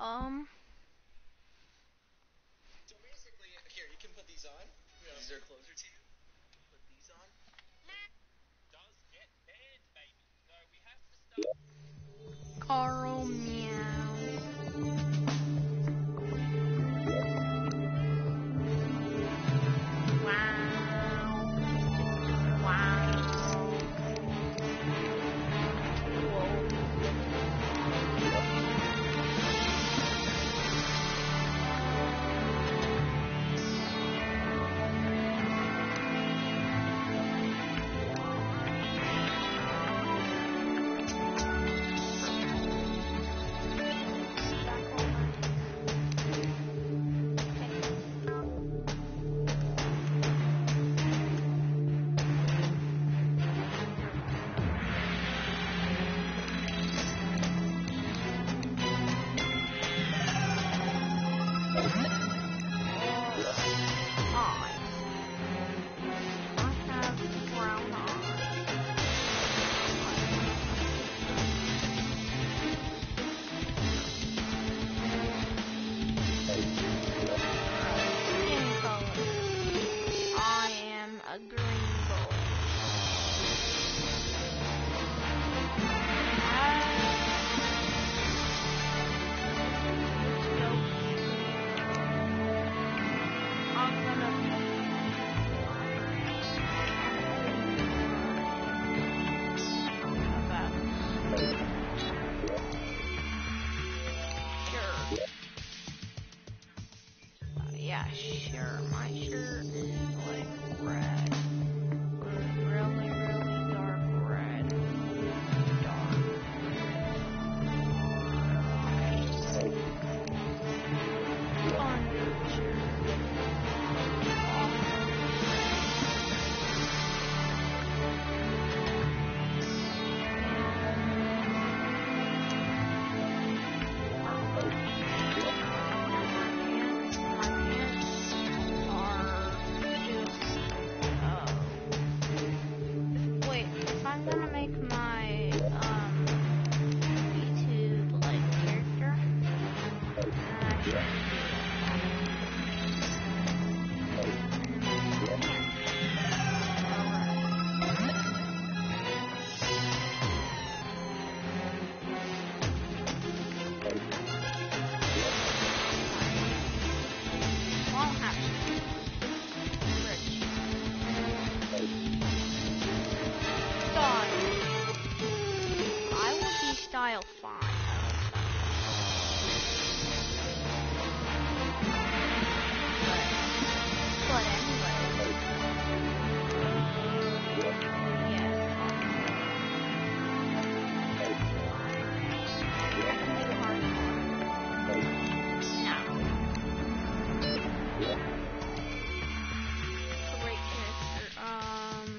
Um, So basically, here, you can put these on. These are closer to you. Put these on. Does get banned, baby. So we have to start. Carl meow. Wow. Wow. A green boy. I'm gonna sure. Yeah, sure. My shirt is like red. Really, really dark red. Dark red. Undershirt. Wait, if I'm gonna make my YouTube like character, I should style 5. But anyway. Yes. I can do hardcore. No. Great character.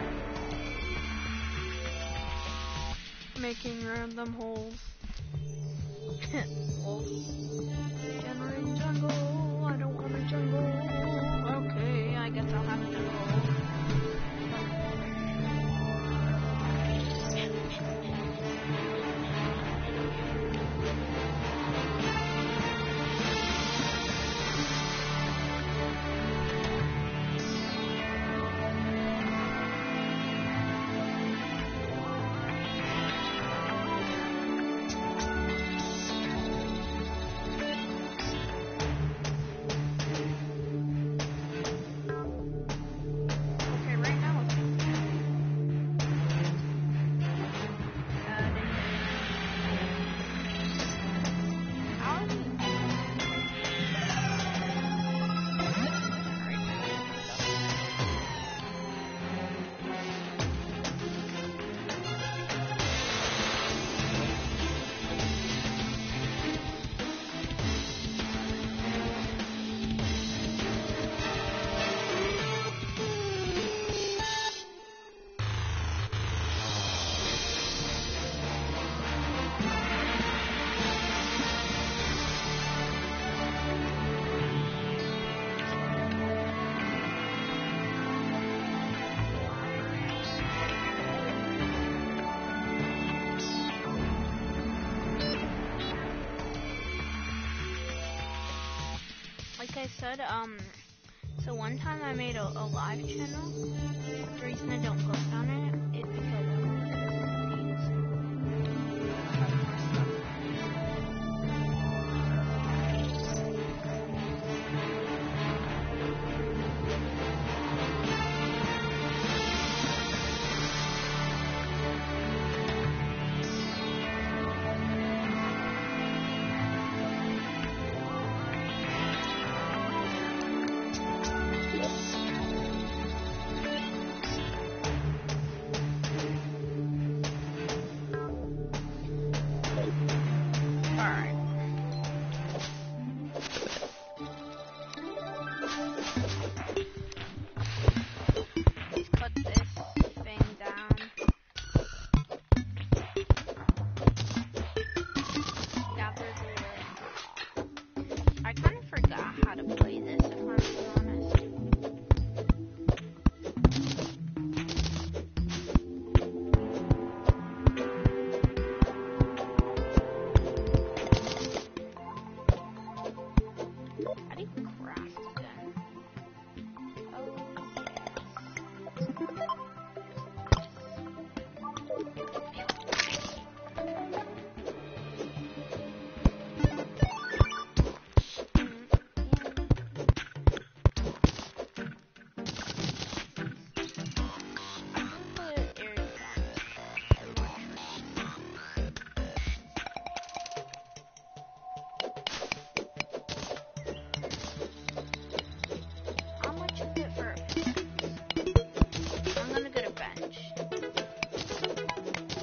Making random holes. Wolf. Generate jungle. I don't want a jungle. Okay, I guess I'll have a jungle. Okay, right now it's like I said, so one time I made a live channel. The reason I don't post on it is because I want to have more stuff. Alright. Let's cut this thing down. Gather the I kind of forgot how to play this, if I'm being honest. How do you craft then? Oh, how much is it for a pickaxe? I'm gonna get a bench.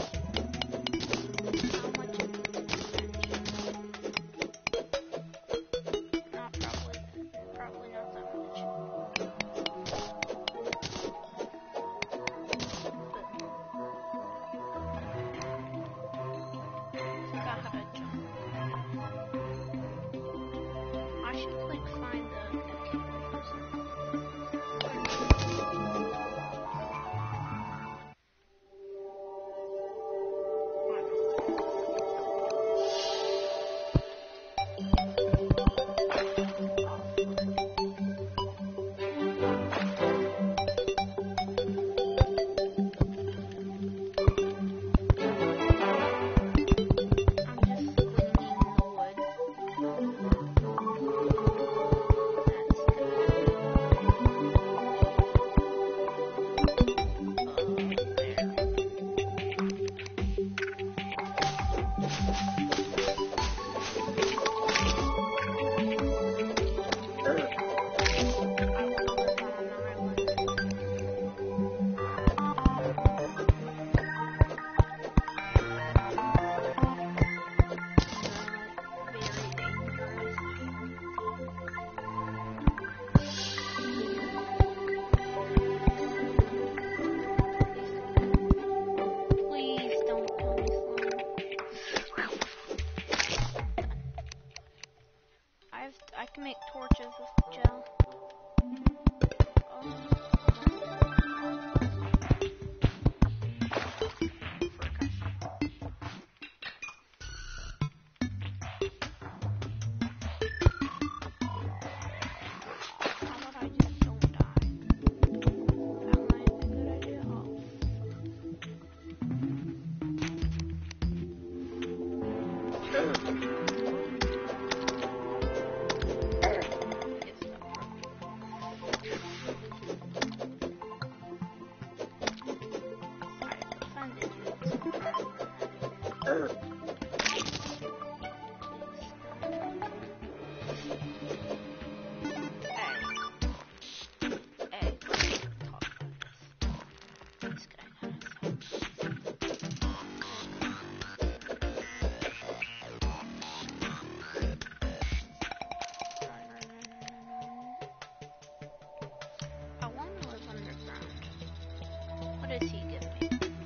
What does he give me?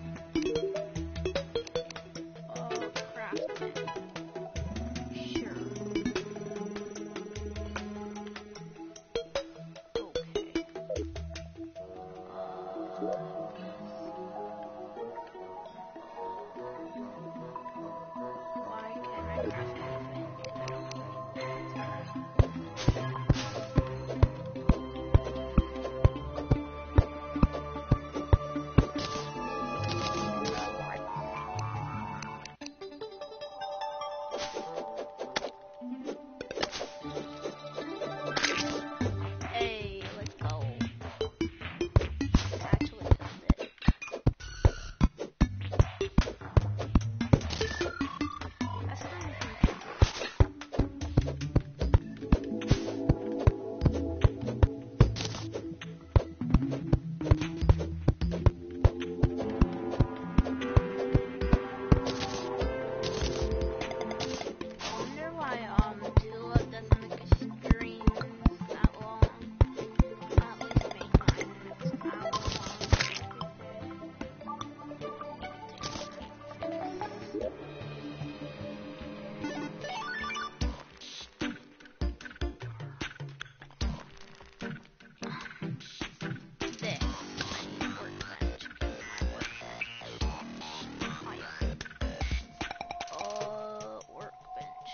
Oh, craft it. Sure. Okay. Why can't I craft anything? I don't Hey, let's go. Actually killed it. That's not even I wonder why Tulip doesn't make a stream that long. At least make mine an hour long This, I need workbench. My workbench. Workbench.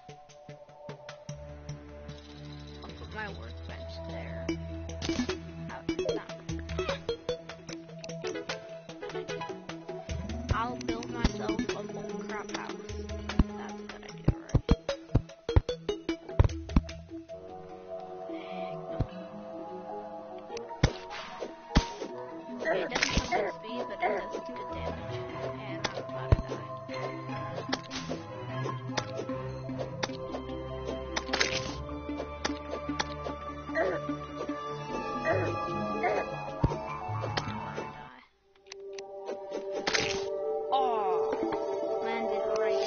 I'll put my workbench there. I'll build myself a whole crap house. That's a good idea, right? Heck no. Okay, it doesn't come with speed, but it does good damage. And I'm about to die. Oh, landed right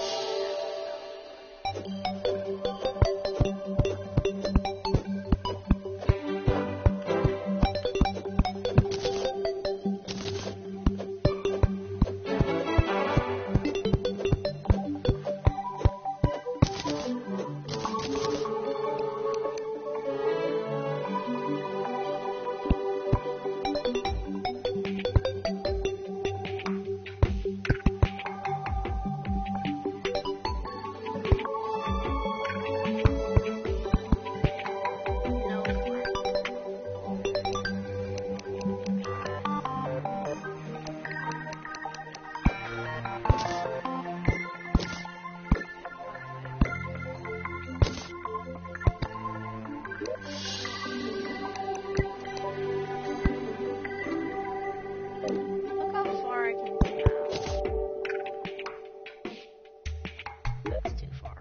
Look how far I can go now. That's too far.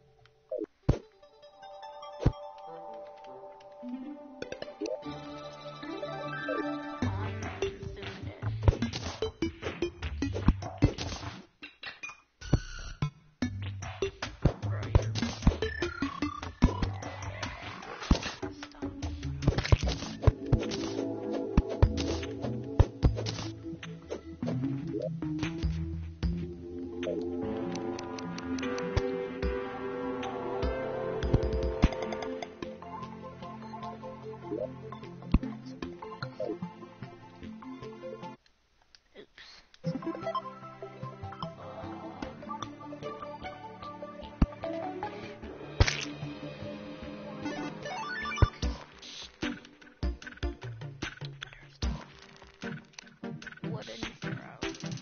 Wooden arrow.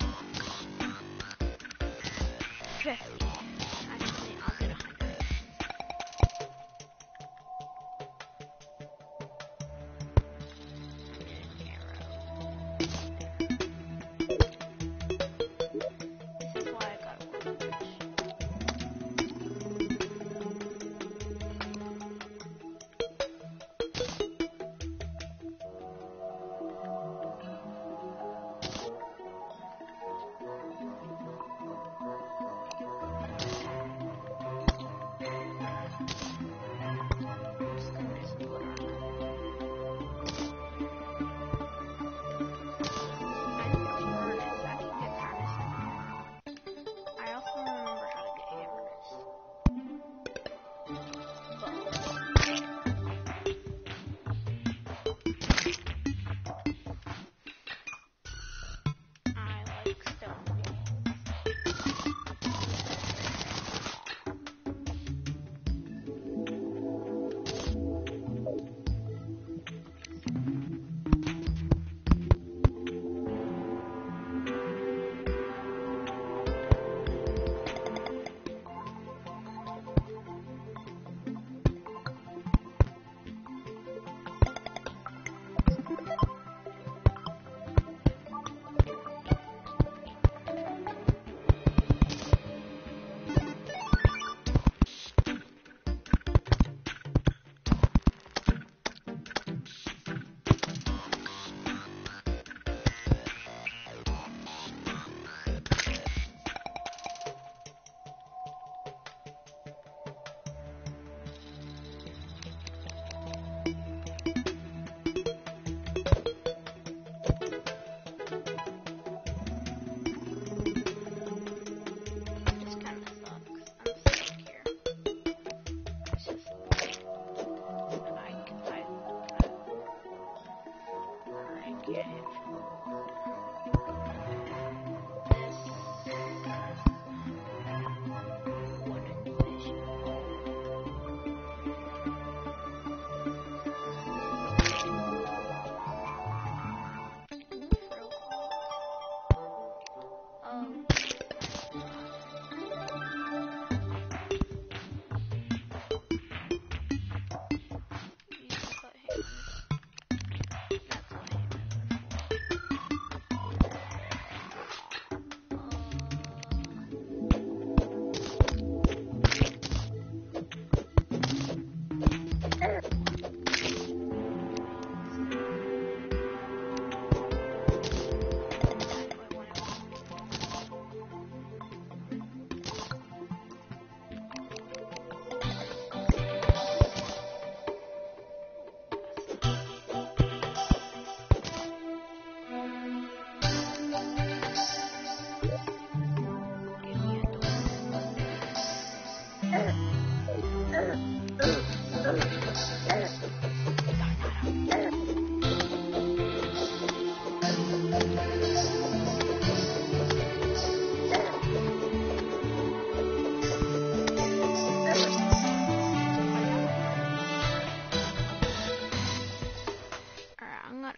Okay. Actually, I'll get 100. I'm getting an arrow.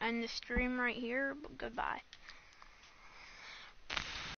end the stream right here. Goodbye.